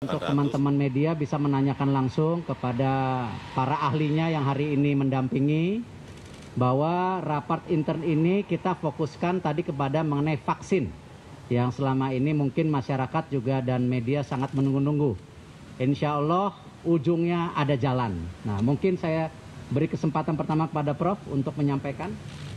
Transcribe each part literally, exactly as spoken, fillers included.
untuk teman-teman media bisa menanyakan langsung kepada para ahlinya yang hari ini mendampingi, bahwa rapat intern ini kita fokuskan tadi kepada mengenai vaksin yang selama ini mungkin masyarakat juga dan media sangat menunggu-nunggu. Insya Allah ujungnya ada jalan. Nah, mungkin saya beri kesempatan pertama kepada Prof untuk menyampaikan.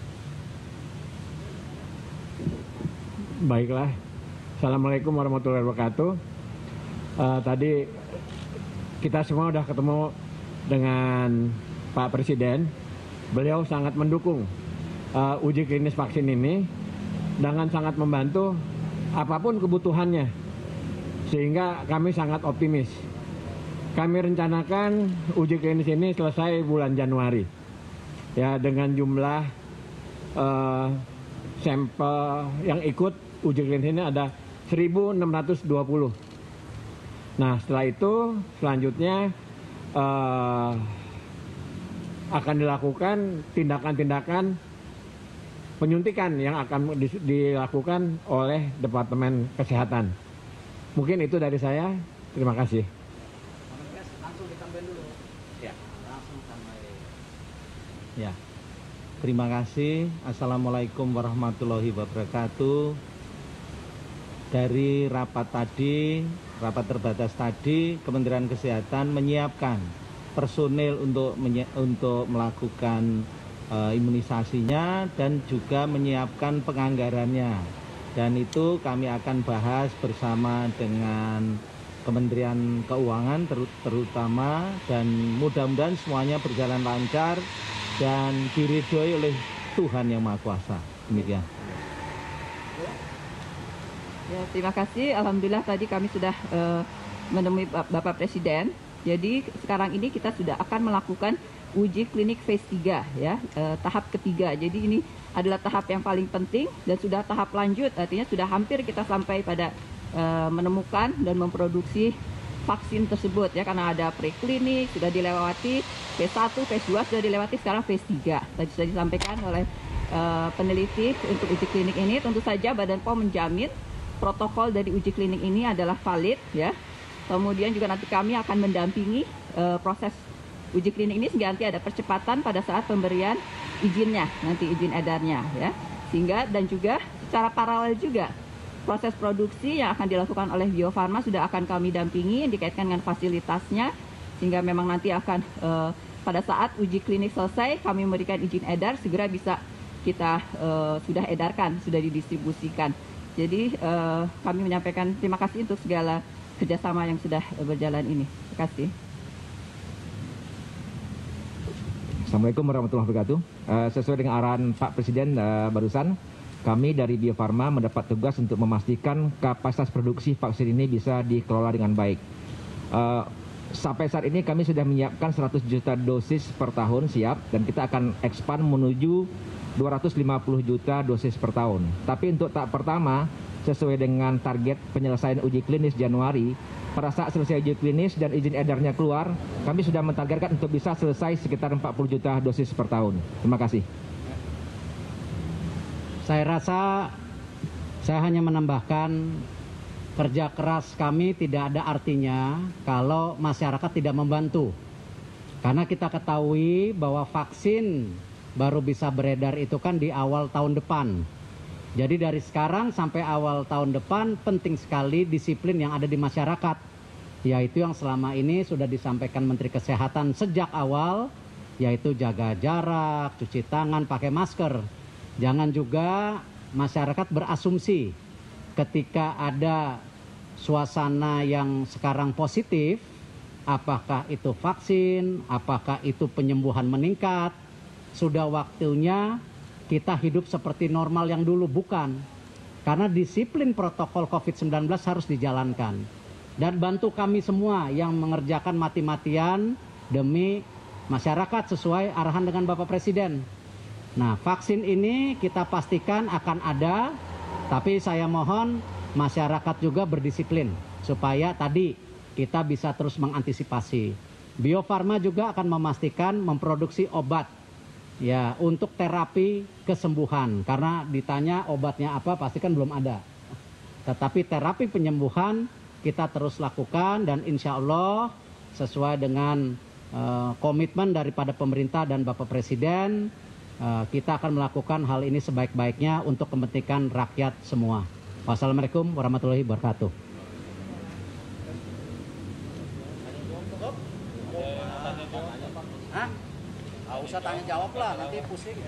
Baiklah, Assalamualaikum warahmatullahi wabarakatuh. Uh, tadi kita semua sudah ketemu dengan Pak Presiden. Beliau sangat mendukung uh, uji klinis vaksin ini dengan sangat membantu apapun kebutuhannya, sehingga kami sangat optimis. Kami rencanakan uji klinis ini selesai bulan Januari, ya, dengan jumlah uh, sampel yang ikut uji klinis ini ada seribu enam ratus dua puluh. Nah, setelah itu selanjutnya uh, akan dilakukan tindakan-tindakan penyuntikan yang akan di, dilakukan oleh Departemen Kesehatan. Mungkin itu dari saya. Terima kasih. Langsung ditambahin dulu. Ya, langsung tambahin. Ya. Terima kasih. Assalamualaikum warahmatullahi wabarakatuh. Dari rapat tadi, rapat terbatas tadi, Kementerian Kesehatan menyiapkan personil untuk untuk melakukan uh, imunisasinya dan juga menyiapkan penganggarannya. Dan itu kami akan bahas bersama dengan Kementerian Keuangan ter terutama, dan mudah-mudahan semuanya berjalan lancar dan diridhoi oleh Tuhan Yang Maha Kuasa. Demikian. Ya, terima kasih. Alhamdulillah tadi kami sudah uh, menemui Bapak Presiden. Jadi sekarang ini kita sudah akan melakukan uji klinik phase tiga, ya, uh, tahap ketiga. Jadi ini adalah tahap yang paling penting dan sudah tahap lanjut, artinya sudah hampir kita sampai pada uh, menemukan dan memproduksi vaksin tersebut, ya, karena ada preklinik sudah dilewati, phase satu, phase dua sudah dilewati, sekarang phase tiga. Tadi sudah disampaikan oleh uh, peneliti untuk uji klinik ini. Tentu saja Badan P O M menjamin protokol dari uji klinik ini adalah valid, ya. Kemudian juga nanti kami akan mendampingi uh, proses uji klinik ini sehingga nanti ada percepatan pada saat pemberian izinnya, nanti izin edarnya, ya. Sehingga dan juga secara paralel juga proses produksi yang akan dilakukan oleh Bio Farma sudah akan kami dampingi dikaitkan dengan fasilitasnya, sehingga memang nanti akan uh, pada saat uji klinik selesai kami memberikan izin edar segera bisa kita uh, sudah edarkan, sudah didistribusikan. Jadi uh, kami menyampaikan terima kasih untuk segala kerjasama yang sudah berjalan ini. Terima kasih. Assalamualaikum warahmatullahi wabarakatuh. Uh, sesuai dengan arahan Pak Presiden uh, barusan, kami dari Bio Farma mendapat tugas untuk memastikan kapasitas produksi vaksin ini bisa dikelola dengan baik. Uh, sampai saat ini kami sudah menyiapkan seratus juta dosis per tahun siap, dan kita akan expand menuju dua ratus lima puluh juta dosis per tahun. Tapi untuk tahap pertama, sesuai dengan target penyelesaian uji klinis Januari, pada saat selesai uji klinis dan izin edarnya keluar, kami sudah mentargetkan untuk bisa selesai sekitar empat puluh juta dosis per tahun. Terima kasih. Saya rasa saya hanya menambahkan, kerja keras kami tidak ada artinya kalau masyarakat tidak membantu. Karena kita ketahui bahwa vaksin baru bisa beredar itu kan di awal tahun depan. Jadi dari sekarang sampai awal tahun depan penting sekali disiplin yang ada di masyarakat, yaitu yang selama ini sudah disampaikan Menteri Kesehatan sejak awal, yaitu jaga jarak, cuci tangan, pakai masker. Jangan juga masyarakat berasumsi ketika ada suasana yang sekarang positif, apakah itu vaksin, apakah itu penyembuhan meningkat, sudah waktunya kita hidup seperti normal yang dulu. Bukan. Karena disiplin protokol COVID sembilan belas harus dijalankan. Dan bantu kami semua yang mengerjakan mati-matian demi masyarakat sesuai arahan dengan Bapak Presiden. Nah, vaksin ini kita pastikan akan ada, tapi saya mohon masyarakat juga berdisiplin supaya tadi kita bisa terus mengantisipasi. Bio Farma juga akan memastikan memproduksi obat, ya, untuk terapi kesembuhan, karena ditanya obatnya apa pasti kan belum ada. Tetapi terapi penyembuhan kita terus lakukan dan insya Allah sesuai dengan uh, komitmen daripada pemerintah dan Bapak Presiden, uh, kita akan melakukan hal ini sebaik-baiknya untuk kepentingan rakyat semua. Wassalamualaikum warahmatullahi wabarakatuh. Hah? Nggak usah tanya jawab lah, nanti pusing.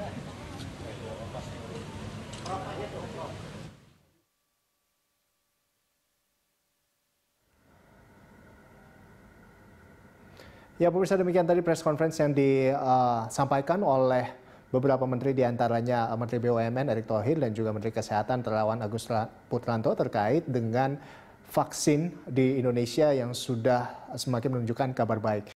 Ya pemirsa, demikian tadi press conference yang disampaikan oleh beberapa menteri, diantaranya Menteri B U M N Erick Thohir dan juga Menteri Kesehatan Terawan Agus Putranto terkait dengan vaksin di Indonesia yang sudah semakin menunjukkan kabar baik.